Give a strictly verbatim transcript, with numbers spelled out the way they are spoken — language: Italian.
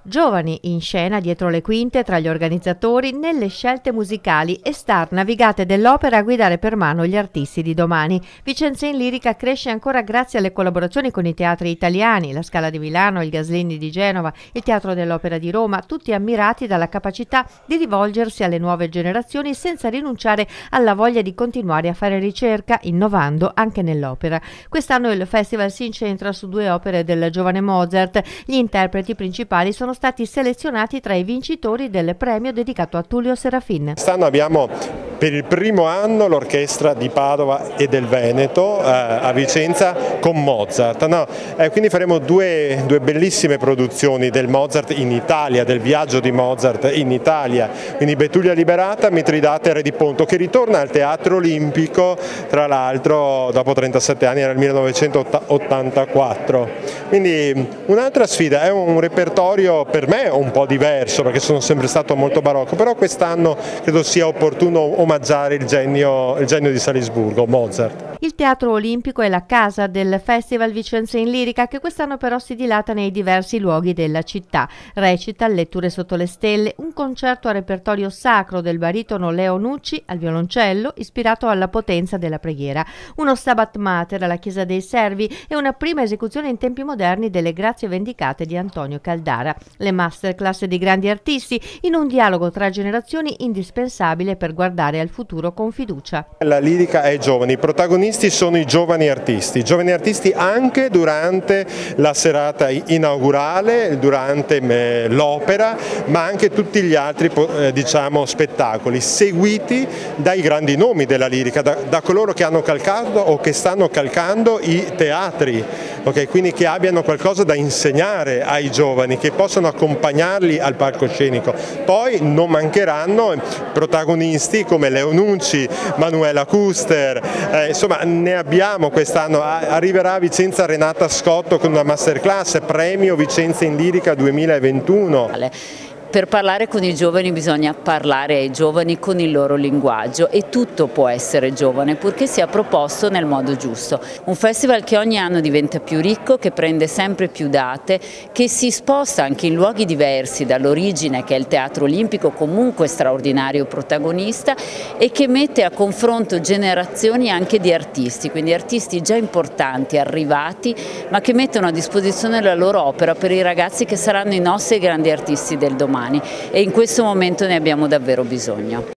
Giovani in scena dietro le quinte tra gli organizzatori nelle scelte musicali e star navigate dell'opera a guidare per mano gli artisti di domani. Vicenza in Lirica cresce ancora grazie alle collaborazioni con i teatri italiani, la Scala di Milano, il Gaslini di Genova, il Teatro dell'Opera di Roma, tutti ammirati dalla capacità di rivolgersi alle nuove generazioni senza rinunciare alla voglia di continuare a fare ricerca, innovando anche nell'opera. Quest'anno il festival si incentra su due opere del giovane Mozart. Gli interpreti principali sono stati selezionati tra i vincitori del premio dedicato a Tullio Serafin. Quest'anno abbiamo per il primo anno l'orchestra di Padova e del Veneto eh, a Vicenza con Mozart. No? Eh, quindi faremo due, due bellissime produzioni del Mozart in Italia, del viaggio di Mozart in Italia. Quindi Betulia Liberata, Mitridate Re di Ponto, che ritorna al Teatro Olimpico, tra l'altro dopo trentasette anni, era il millenovecentottantaquattro. Quindi un'altra sfida, è un repertorio per me un po' diverso perché sono sempre stato molto barocco, però quest'anno credo sia opportuno omaggiare il genio, il genio di Salisburgo, Mozart. Il Teatro Olimpico è la casa del Festival Vicenza in Lirica, che quest'anno però si dilata nei diversi luoghi della città. Recita Letture sotto le stelle, un concerto a repertorio sacro del baritono Leo Nucci al violoncello, ispirato alla potenza della preghiera, uno Stabat Mater alla Chiesa dei Servi e una prima esecuzione in tempi moderni delle Grazie Vendicate di Antonio Caldara. Le masterclass di grandi artisti in un dialogo tra generazioni indispensabile per guardare al futuro con fiducia. La lirica è giovani, i protagonisti sono i giovani artisti, giovani artisti anche durante la serata inaugurale, durante l'opera, ma anche tutti gli altri diciamo, spettacoli, seguiti dai grandi nomi della lirica, da, da coloro che hanno calcato o che stanno calcando i teatri, okay? Quindi che abbiano qualcosa da insegnare ai giovani, che possano accompagnarli al palcoscenico. Poi non mancheranno protagonisti come Leo Nucci, Manuela Custer, eh, insomma ne abbiamo quest'anno. Arriverà a Vicenza Renata Scotto con una masterclass, premio Vicenza in Lirica duemilaventuno. Per parlare con i giovani bisogna parlare ai giovani con il loro linguaggio e tutto può essere giovane purché sia proposto nel modo giusto. Un festival che ogni anno diventa più ricco, che prende sempre più date, che si sposta anche in luoghi diversi dall'origine, che è il Teatro Olimpico, comunque straordinario protagonista, e che mette a confronto generazioni anche di artisti, quindi artisti già importanti, arrivati, ma che mettono a disposizione la loro opera per i ragazzi che saranno i nostri grandi artisti del domani. E in questo momento ne abbiamo davvero bisogno.